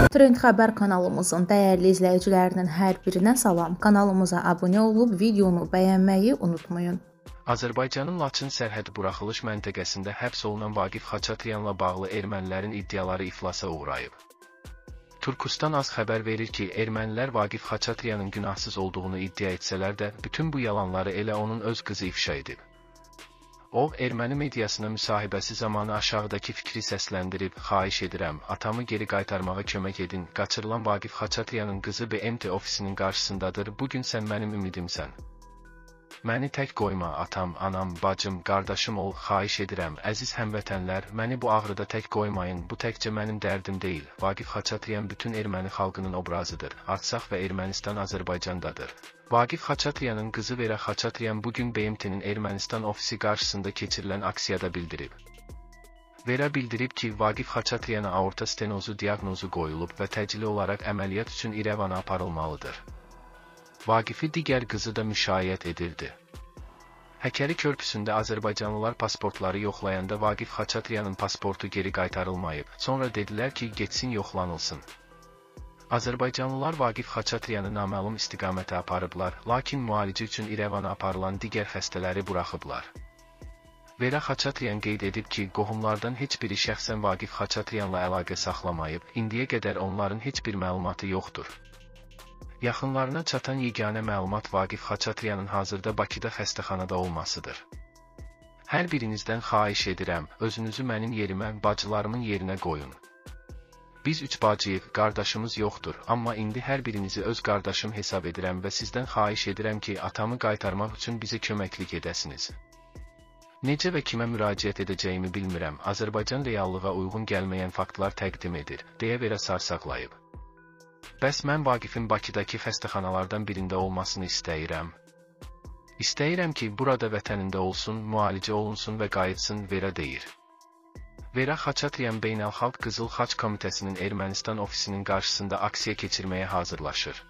Trend Xəbər kanalımızın dəyərli izləyicilərinin hər birinə salam. Kanalımıza abunə olub videonu bəyənməyi unutmayın. Azərbaycanın Laçın sərhəd buraxılış məntəqəsində həbs olunan Vaqif Xaçatryanla bağlı ermənilərin iddiaları iflasa uğrayıb. Turkustan az xəbər verir ki, ermənilər Vaqif Xaçatryanın günahsız olduğunu iddia etsələr də, bütün bu yalanları elə onun öz qızı ifşa edib. O, erməni mediasına müsahibəsi zamanı aşağıdakı fikri səsləndirib, xahiş edirəm, atamı geri qaytarmağa kömək edin, qaçırılan Vaqif Xaçatryanın qızı BMT ofisinin qarşısındadır, bugün sən mənim ümidimsən. Məni tək qoyma, atam, anam, bacım, qardaşım ol, xahiş edirəm, əziz həmvətənlər, məni bu ağrıda tək qoymayın, bu təkcə mənim dərdim deyil, Vaqif Xaçatryan bütün erməni xalqının obrazıdır, Artsaq və Ermənistan Azərbaycandadır. Vaqif Xaçatryanın qızı Vera Xaçatryan bugün BMT-nin Ermənistan ofisi qarşısında keçirilən aksiyada bildirib. Vera bildirib ki, Vaqif Xaçatryan'a aorta stenozu diaqnozu qoyulub və təcili olaraq əməliyyat üçün İrəvana aparılmalıdır. Vaqifi digər qızı da müşayiət edildi. Həkəri körpüsündə Azərbaycanlılar pasportları yoxlayanda Vaqif Xaçatryanın pasportu geri qaytarılmayıb, sonra dedilər ki, getsin yoxlanılsın. Azərbaycanlılar Vaqif Xaçatryanı naməlum istiqamətə aparıblar, lakin müalicə üçün İrəvana aparılan digər xəstələri buraxıblar. Vera Xaçatryan qeyd edib ki, qohumlardan heç biri şəxsən Vaqif Xaçatryanla əlaqə saxlamayıb, indiyə qədər onların heç bir məlumatı yoxdur. Yaxınlarına çatan yeganə məlumat Vaqif Xaçatryanın hazırda Bakıda xəstəxanada olmasıdır. Hər birinizdən xahiş edirəm, özünüzü mənim yerimə, bacılarımın yerinə qoyun. Biz üç bacıyıq, qardaşımız yoxdur, amma indi hər birinizi öz qardaşım hesab edirəm və sizdən xahiş edirəm ki, atamı qaytarmaq üçün bizə köməklik edəsiniz. Necə və kimə müraciət edəcəyimi bilmirəm, Azərbaycan reallığa uyğun gəlməyən faktlar təqdim edir, deyə Vera sarsaqlayıb. Bəs mən Vaqifin Bakıdakı xəstəxanalardan birində olmasını istəyirəm. İstəyirəm ki, burada vətənində olsun, müalicə olunsun və qayıtsın, Vera deyir. Vera Xaçatryan Beynəlxalq Qızıl Xaç Komitəsinin Ermənistan ofisinin qarşısında aksiya keçirməyə hazırlaşır.